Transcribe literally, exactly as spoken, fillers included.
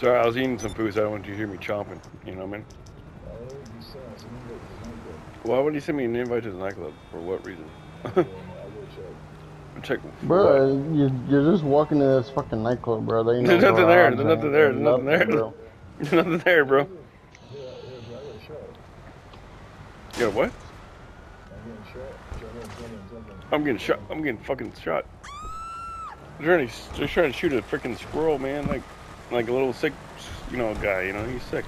Sorry, I was eating some food, so I don't want you to hear me chomping. You know what I mean? Why would you send me an invite to the nightclub? For what reason? Check. Bro, you, you're just walking to this fucking nightclub, bro. There ain't no There's nothing there. garage There's nothing or there. There's nothing nothing, there. bro. There's nothing there, bro. You got what? I'm getting shot. I'm getting fucking shot. They're trying to, they're trying to shoot a freaking squirrel, man. Like, like a little sick, you know, guy. You know, he's sick.